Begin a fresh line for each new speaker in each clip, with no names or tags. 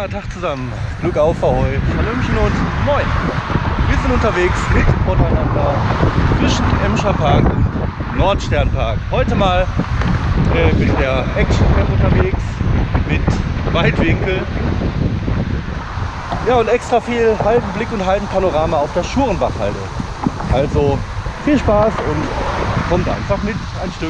Ja, Tag zusammen. Glück auf, Ahoi. Hallöchen und moin. Wir sind unterwegs mit Porteinander zwischen Emscher Park und Nordsternpark. Heute mal mit der Action Cam unterwegs, mit Weitwinkel. Ja, und extra viel Haldenblick und Haldenpanorama auf der Schurenbachhalde. Also viel Spaß und kommt einfach mit ein Stück.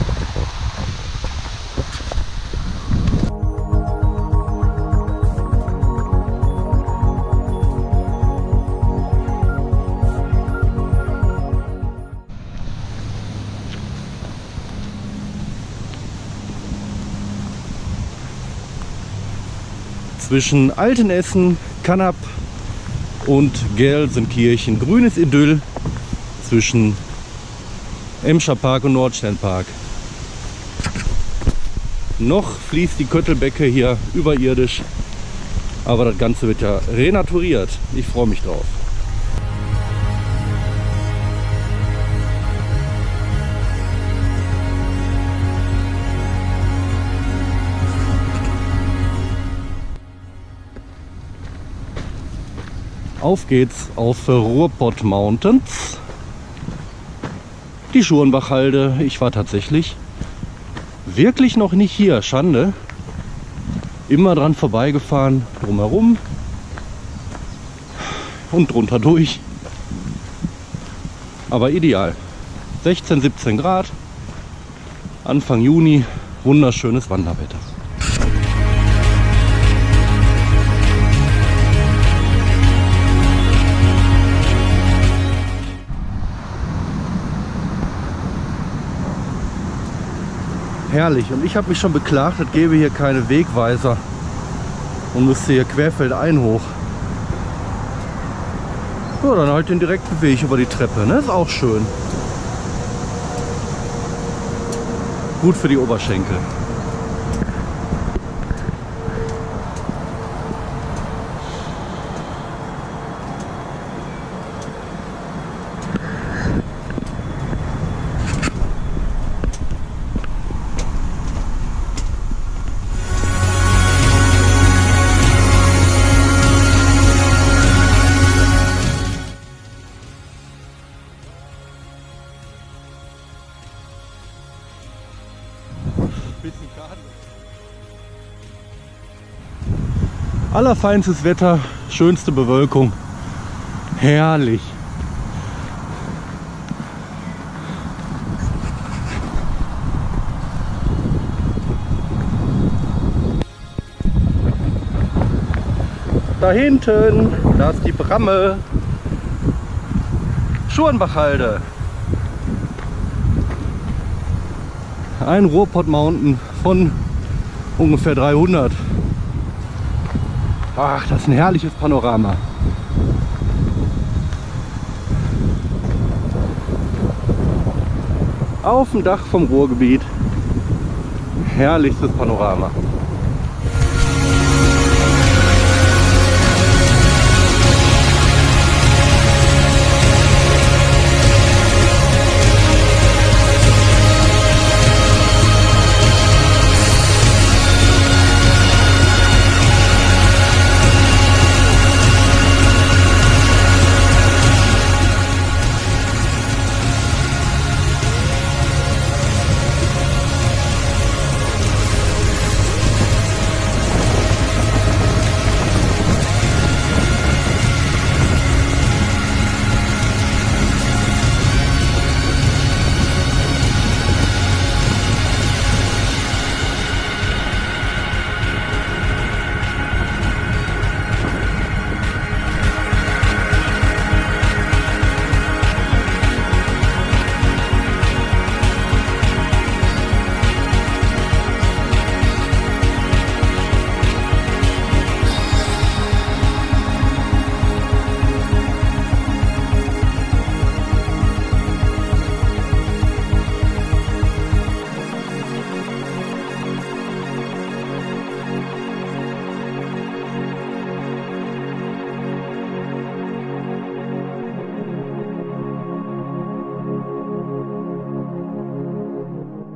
Zwischen Altenessen, Kannab und Gelsenkirchen. Grünes Idyll zwischen Emscher Park und Nordsternpark. Noch fließt die Köttelbecke hier überirdisch, aber das Ganze wird ja renaturiert. Ich freue mich drauf. Auf geht's auf Ruhrpott Mountains. Die Schurenbachhalde. Ich war tatsächlich wirklich noch nicht hier. Schande. Immer dran vorbeigefahren, drumherum und drunter durch. Aber ideal. 16, 17 Grad. Anfang Juni. Wunderschönes Wanderwetter. Herrlich. Und ich habe mich schon beklagt, es gäbe hier keine Wegweiser und müsste hier querfeldein hoch. Ja, dann halt den direkten Weg über die Treppe, ne? Ist auch schön. Gut für die Oberschenkel. Allerfeinstes Wetter, schönste Bewölkung, herrlich. Da hinten, da ist die Bramme, Schurenbachhalde. Ein Ruhrpott Mountain von ungefähr 300. Ach, das ist ein herrliches Panorama. Auf dem Dach vom Ruhrgebiet. Herrlichstes Panorama.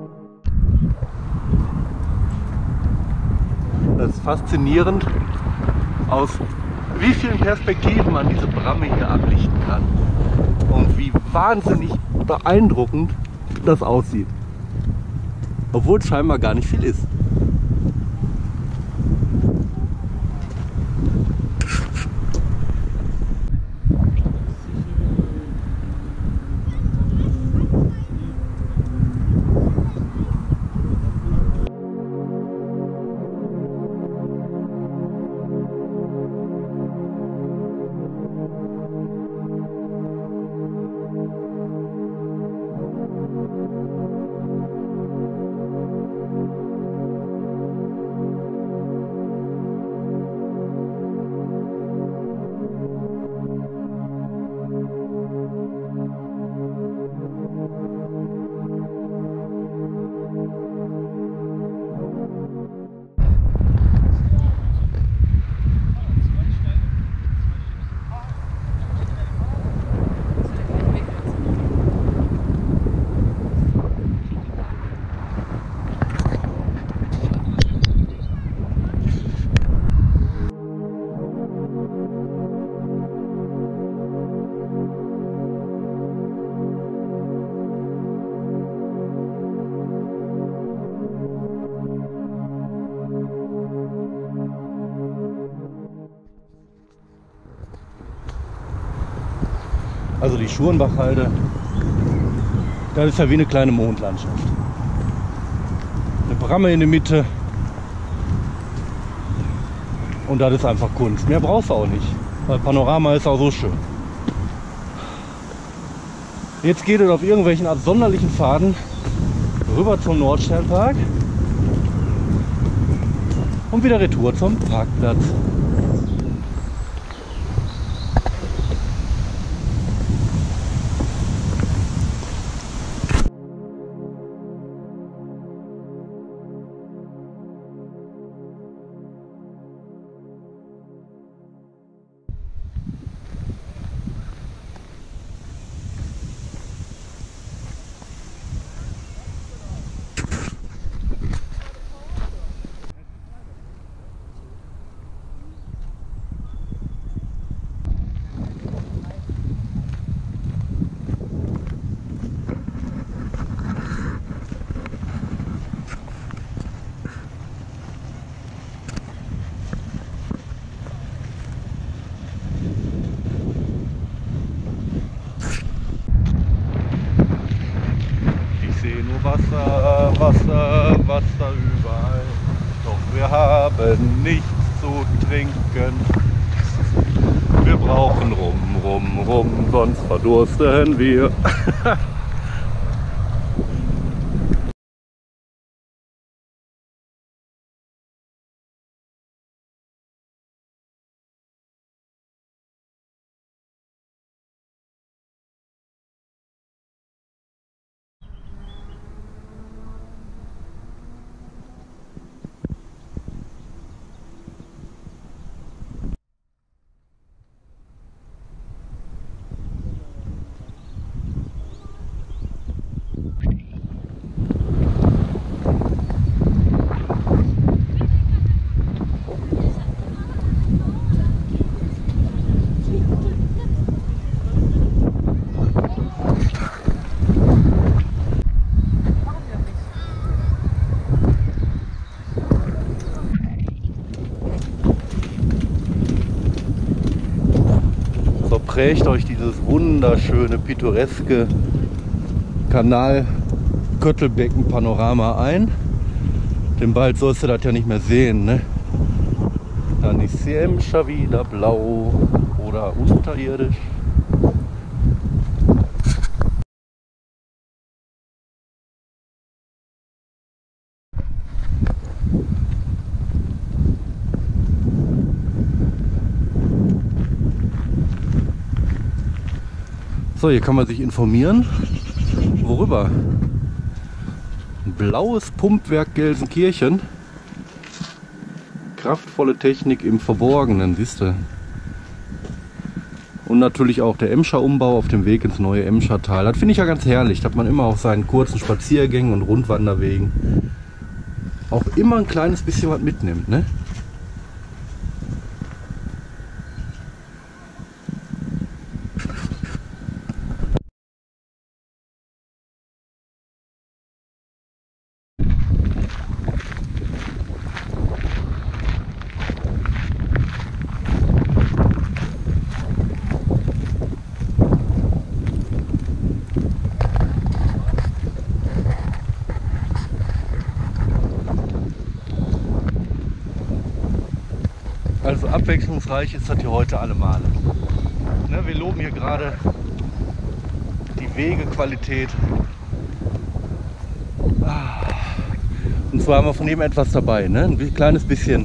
Das ist faszinierend, aus wie vielen Perspektiven man diese Bramme hier ablichten kann und wie wahnsinnig beeindruckend das aussieht, obwohl es scheinbar gar nicht viel ist. Also die Schurenbachhalde, das ist ja wie eine kleine Mondlandschaft. Eine Bramme in der Mitte und das ist einfach Kunst. Mehr brauchst du auch nicht, weil Panorama ist auch so schön. Jetzt geht es auf irgendwelchen absonderlichen Pfaden rüber zum Nordsternpark und wieder retour zum Parkplatz. Wasser, Wasser, Wasser überall. Doch wir haben nichts zu trinken. Wir brauchen Rum, Rum, Rum, sonst verdursten wir. Prägt euch dieses wunderschöne, pittoreske Kanal-Köttelbecken-Panorama ein. Denn bald sollst du das ja nicht mehr sehen, ne? Dann ist die Emscher wieder blau oder unterirdisch. So, hier kann man sich informieren. Worüber? Ein blaues Pumpwerk Gelsenkirchen. Kraftvolle Technik im Verborgenen, siehst du. Und natürlich auch der Emscher Umbau auf dem Weg ins neue Emschertal. Das finde ich ja ganz herrlich, dass man immer auf seinen kurzen Spaziergängen und Rundwanderwegen auch immer ein kleines bisschen was mitnimmt, ne? Also abwechslungsreich ist das hier heute allemal. Ne, wir loben hier gerade die Wegequalität. Und zwar haben wir von jedem etwas dabei. Ne? Ein kleines bisschen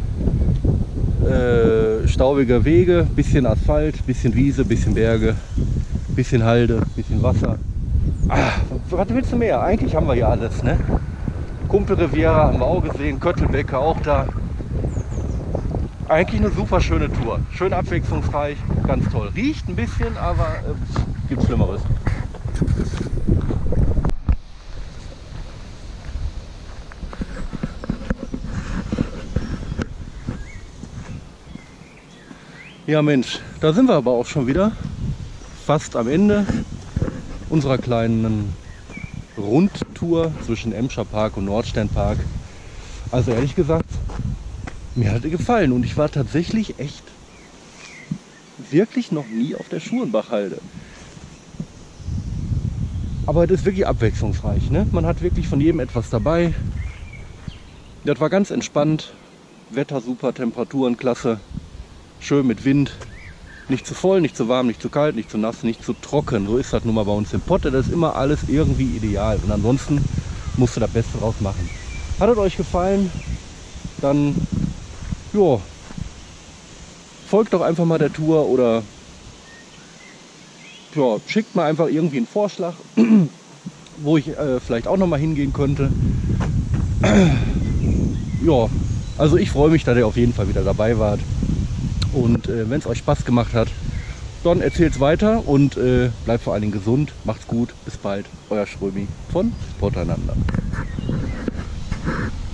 staubige Wege, bisschen Asphalt, bisschen Wiese, bisschen Berge, bisschen Halde, bisschen Wasser. Was willst du mehr? Eigentlich haben wir hier alles. Ne? Kumpelriviera haben wir auch gesehen, Köttelbecke auch da. Eigentlich eine super schöne Tour. Schön abwechslungsreich, ganz toll. Riecht ein bisschen, aber gibt Schlimmeres. Ja Mensch, da sind wir aber auch schon wieder. Fast am Ende unserer kleinen Rundtour zwischen Emscher Park und Nordsternpark. Also ehrlich gesagt, mir hat er gefallen und ich war tatsächlich echt wirklich noch nie auf der Schulenbachhalde. Aber das ist wirklich abwechslungsreich. Ne? Man hat wirklich von jedem etwas dabei. Das war ganz entspannt. Wetter super, Temperaturen klasse. Schön mit Wind. Nicht zu voll, nicht zu warm, nicht zu kalt, nicht zu nass, nicht zu trocken. So ist das nun mal bei uns im Pott. Das ist immer alles irgendwie ideal. Und ansonsten musst du das Beste draus machen. Hat es euch gefallen? Dann jo, folgt doch einfach mal der Tour oder ja, schickt mal einfach irgendwie einen Vorschlag, wo ich vielleicht auch noch mal hingehen könnte. Ja, also ich freue mich, dass ihr auf jeden Fall wieder dabei wart. Und wenn es euch Spaß gemacht hat, dann erzählt es weiter und bleibt vor allen Dingen gesund. Macht's gut, bis bald. Euer Schrömi von Sporteinander.